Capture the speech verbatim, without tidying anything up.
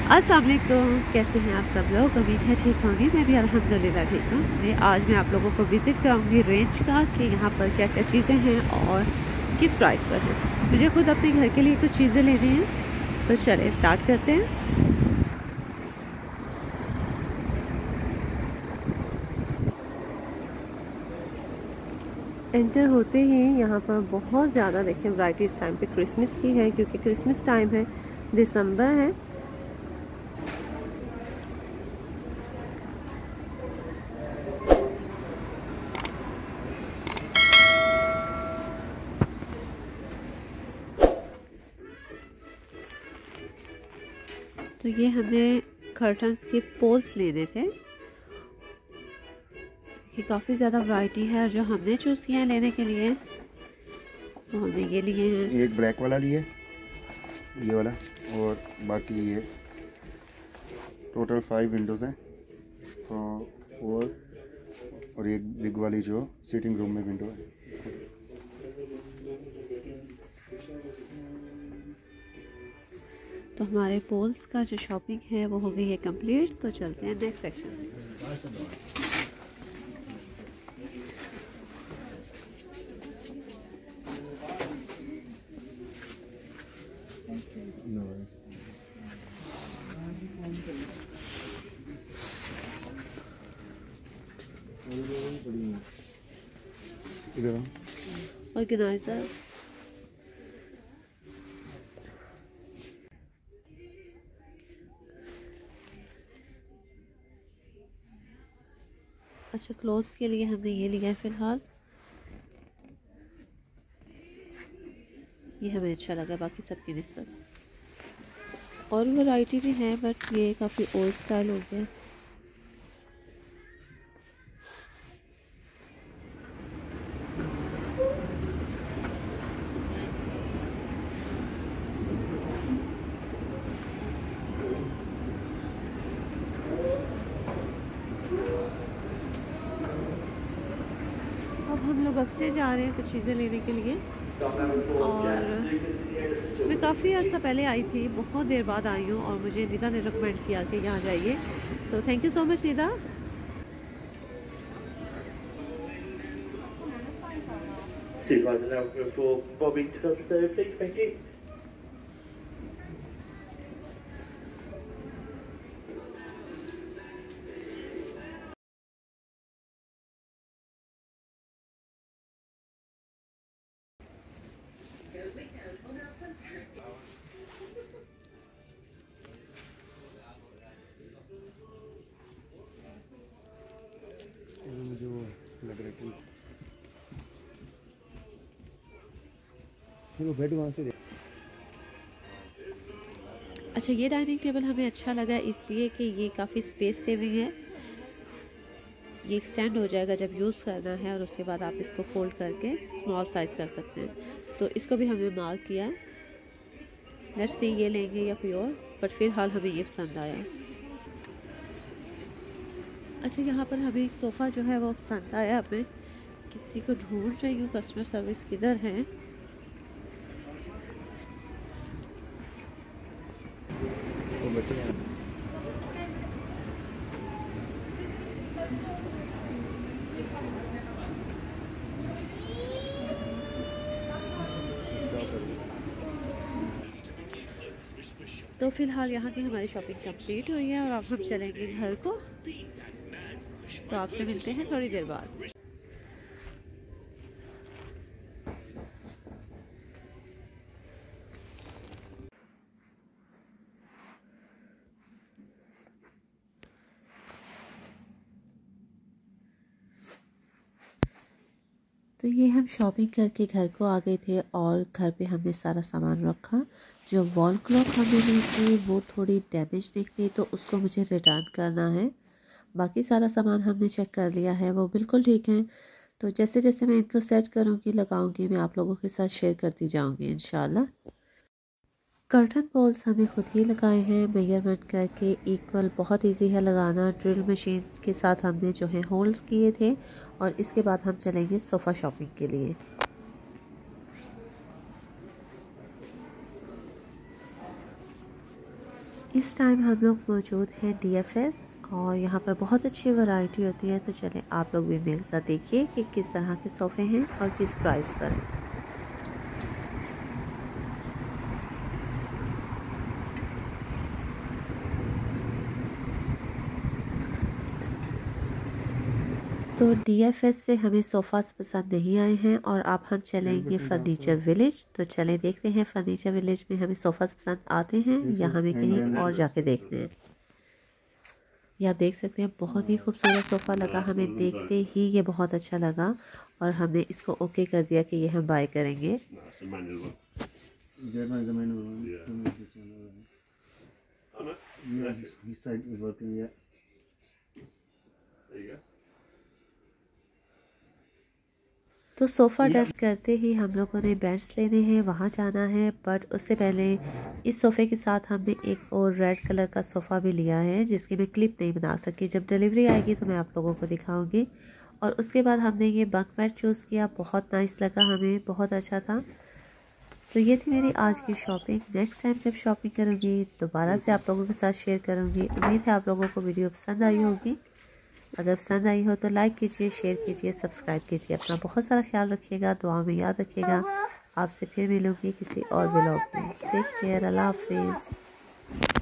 अस्सलाम वालेकुम, कैसे हैं आप सब लोग। उम्मीद है ठीक होंगे। मैं भी अल्हम्दुलिल्लाह ठीक हूँ जी। आज मैं आप लोगों को विज़िट कराऊंगी रेंज का कि यहाँ पर क्या क्या चीज़ें हैं और किस प्राइस पर हैं। मुझे खुद अपने घर के लिए कुछ चीज़ें लेनी हैं, तो चले स्टार्ट करते हैं। एंटर होते ही यहाँ पर बहुत ज़्यादा देखें वैरायटी इस टाइम पे क्रिसमस की है, क्योंकि क्रिसमस टाइम है, दिसंबर है। तो ये हमें कर्टन्स के पोल्स लेने थे कि काफ़ी ज़्यादा वैरायटी है, और जो हमने चूज़ किया है लेने के लिए वो हमने ये लिए हैं। एक ब्लैक वाला लिए, ये वाला, और बाकी ये टोटल फाइव विंडोज़ हैं, तो फोर, और एक बिग वाली जो सिटिंग रूम में विंडो है। तो हमारे पोल्स का जो शॉपिंग है वो हो गई है कंप्लीट। तो चलते हैं नेक्स्ट सेक्शन में। ऑर्गेनाइजर, अच्छा क्लोथ्स के लिए हमने ये लिया है फ़िलहाल, ये हमें अच्छा लगा बाकी सबकी निस्बत। और वैरायटी भी है, बट ये काफ़ी ओल्ड स्टाइल हो गया। अब हम लोग अब से जा रहे हैं कुछ चीज़ें लेने के लिए। और मैं काफ़ी अर्सा पहले आई थी, बहुत देर बाद आई हूँ, और मुझे निदा ने रिकमेंड किया कि यहाँ जाइए, तो thank you so much Nida. मुझे वो लग रहा है कि वो बेड वहाँ से। अच्छा, ये डाइनिंग टेबल हमें अच्छा लगा इसलिए कि ये काफ़ी स्पेस सेविंग है। ये एक्सटेंड हो जाएगा जब यूज़ करना है, और उसके बाद आप इसको फोल्ड करके स्मॉल साइज़ कर सकते हैं। तो इसको भी हमने मार्क किया है। लेट्स सी ये लेंगे या कोई और, बट फिलहाल हमें ये पसंद आया। अच्छा, यहाँ पर हमें एक सोफ़ा जो है वो पसंद आया। हमें किसी को ढूंढ रही हूँ, कस्टमर सर्विस किधर है। तो फिलहाल यहाँ की हमारी शॉपिंग कंप्लीट हुई है, और अब हम चलेंगे घर को। तो आपसे मिलते हैं थोड़ी देर बाद। तो ये हम शॉपिंग करके घर को आ गए थे, और घर पे हमने सारा सामान रखा। जो वॉल क्लॉक हमने ली थी वो थोड़ी डैमेज निकली, तो उसको मुझे रिटर्न करना है। बाकी सारा सामान हमने चेक कर लिया है, वो बिल्कुल ठीक है। तो जैसे जैसे मैं इनको सेट करूँगी, लगाऊँगी, मैं आप लोगों के साथ शेयर करती जाऊँगी इंशाल्लाह। कर्टन पोल्स हमने खुद ही लगाए हैं मेजरमेंट करके, इक्वल, बहुत इजी है लगाना। ड्रिल मशीन के साथ हमने जो है होल्ड्स किए थे, और इसके बाद हम चलेंगे सोफ़ा शॉपिंग के लिए। इस टाइम हम लोग मौजूद हैं डी एफ एस और यहाँ पर बहुत अच्छी वैरायटी होती है। तो चलें आप लोग भी मेरे साथ देखिए कि किस तरह के सोफ़े हैं और किस प्राइस पर हैं। तो डी एफ एस से हमें सोफ़ास पसंद नहीं आए हैं और अब हम चलेंगे फर्नीचर विलेज। तो चले देखते हैं फर्नीचर विलेज में हमें सोफ़ास पसंद आते हैं या हमें कहीं और जाके देखते हैं। ये आप देख सकते हैं बहुत ही खूबसूरत सोफ़ा लगा हमें, देखते ही ये बहुत अच्छा लगा और हमने इसको ओके कर दिया कि ये हम बाय करेंगे। तो सोफ़ा डन करते ही हम लोगों ने बेड्स लेने हैं, वहाँ जाना है। बट उससे पहले इस सोफ़े के साथ हमने एक और रेड कलर का सोफ़ा भी लिया है जिसकी मैं क्लिप नहीं बना सकी। जब डिलीवरी आएगी तो मैं आप लोगों को दिखाऊंगी। और उसके बाद हमने ये बंक बेड चूज़ किया, बहुत नाइस लगा हमें, बहुत अच्छा था। तो ये थी मेरी आज की शॉपिंग। नेक्स्ट टाइम जब शॉपिंग करूँगी दोबारा से आप लोगों के साथ शेयर करूँगी। उम्मीद है आप लोगों को वीडियो पसंद आई होगी। अगर पसंद आई हो तो लाइक कीजिए, शेयर कीजिए, सब्सक्राइब कीजिए। अपना बहुत सारा ख्याल रखिएगा, दुआ में याद रखिएगा। आपसे फिर मिलूँगी किसी और व्लॉग में। टेक केयर, अल्लाह हाफिज़।